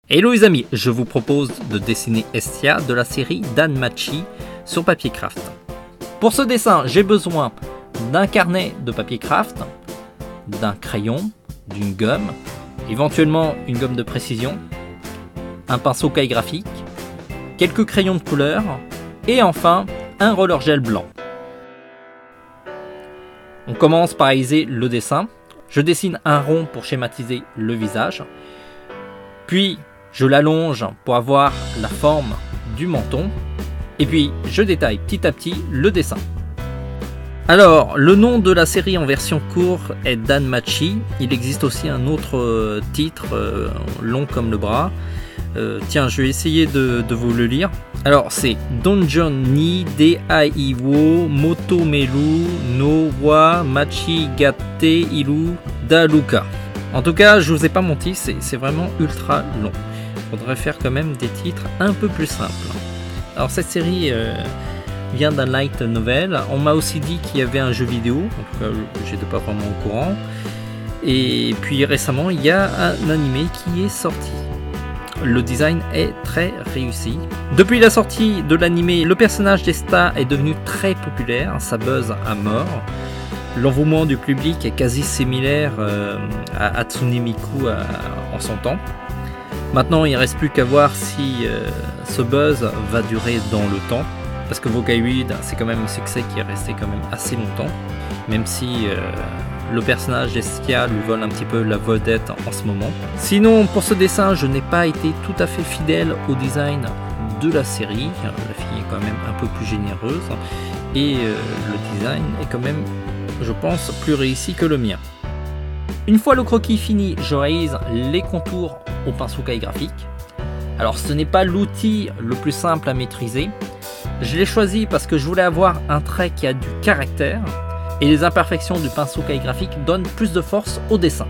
Hello les amis, je vous propose de dessiner Estia de la série DanMachi sur papier craft. Pour ce dessin, j'ai besoin d'un carnet de papier craft, d'un crayon, d'une gomme, éventuellement une gomme de précision, un pinceau calligraphique, quelques crayons de couleur et enfin un roller gel blanc. On commence par réaliser le dessin. Je dessine un rond pour schématiser le visage, puis je l'allonge pour avoir la forme du menton, et puis je détaille petit à petit le dessin. Alors, le nom de la série en version courte est DanMachi. Il existe aussi un autre titre long comme le bras. Tiens, je vais essayer de vous le lire. Alors, c'est Donjon ni Daiwo Motomelu no wa Machi Gatte Iru Daruka. En tout cas, je vous ai pas menti, c'est vraiment ultra long. Faudrait faire quand même des titres un peu plus simples. Alors cette série vient d'un light novel. On m'a aussi dit qu'il y avait un jeu vidéo. En tout cas, j'étais pas vraiment au courant. Et puis récemment, il y a un animé qui est sorti. Le design est très réussi. Depuis la sortie de l'animé, le personnage d'Esta est devenu très populaire. Ça buzz à mort. L'envouement du public est quasi similaire à Hatsune Miku en son temps. Maintenant, il ne reste plus qu'à voir si ce buzz va durer dans le temps. Parce que Vocaloid, c'est quand même un succès qui est resté quand même assez longtemps. Même si le personnage d'Estia lui vole un petit peu la vedette en ce moment. Sinon, pour ce dessin, je n'ai pas été tout à fait fidèle au design de la série. La fille est quand même un peu plus généreuse. Et le design est quand même, je pense, plus réussi que le mien. Une fois le croquis fini, je réalise les contours au pinceau calligraphique. Alors ce n'est pas l'outil le plus simple à maîtriser. Je l'ai choisi parce que je voulais avoir un trait qui a du caractère et les imperfections du pinceau calligraphique donnent plus de force au dessin.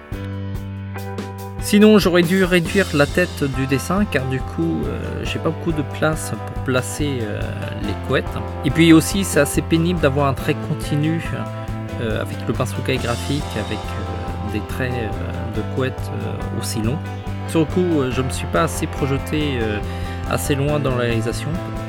Sinon j'aurais dû réduire la tête du dessin car du coup j'ai pas beaucoup de place pour placer les couettes. Et puis aussi c'est assez pénible d'avoir un trait continu avec le pinceau calligraphique, avec des traits de couette aussi longs. Sur le coup, je ne me suis pas assez projeté assez loin dans la réalisation.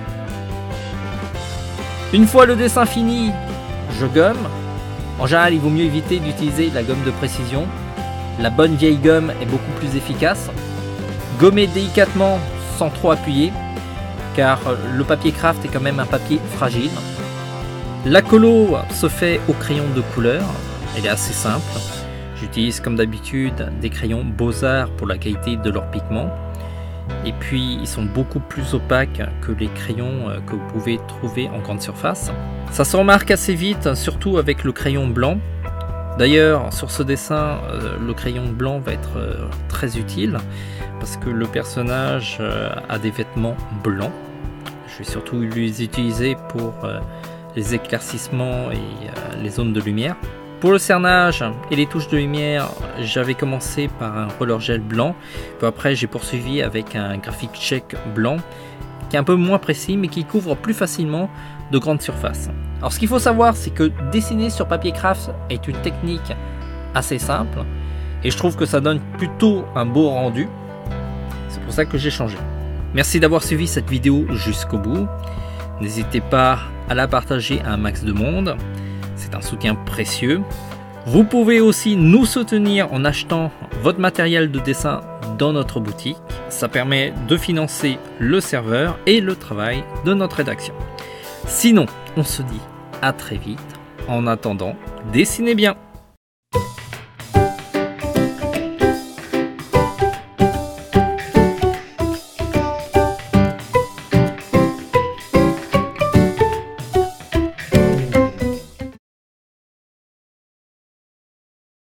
Une fois le dessin fini, je gomme. En général, il vaut mieux éviter d'utiliser la gomme de précision. La bonne vieille gomme est beaucoup plus efficace. Gommer délicatement sans trop appuyer, car le papier craft est quand même un papier fragile. La colo se fait au crayon de couleur. Elle est assez simple. J'utilise comme d'habitude des crayons Beaux-Arts pour la qualité de leur pigment. Et puis ils sont beaucoup plus opaques que les crayons que vous pouvez trouver en grande surface. Ça se remarque assez vite, surtout avec le crayon blanc. D'ailleurs, sur ce dessin, le crayon blanc va être très utile parce que le personnage a des vêtements blancs. Je vais surtout les utiliser pour les éclaircissements et les zones de lumière. Pour le cernage et les touches de lumière, j'avais commencé par un roller gel blanc, puis après j'ai poursuivi avec un graphic check blanc qui est un peu moins précis mais qui couvre plus facilement de grandes surfaces. Alors ce qu'il faut savoir, c'est que dessiner sur papier craft est une technique assez simple et je trouve que ça donne plutôt un beau rendu. C'est pour ça que j'ai changé. Merci d'avoir suivi cette vidéo jusqu'au bout. N'hésitez pas à la partager à un max de monde. C'est un soutien précieux. Vous pouvez aussi nous soutenir en achetant votre matériel de dessin dans notre boutique. Ça permet de financer le serveur et le travail de notre rédaction. Sinon, on se dit à très vite. En attendant, dessinez bien.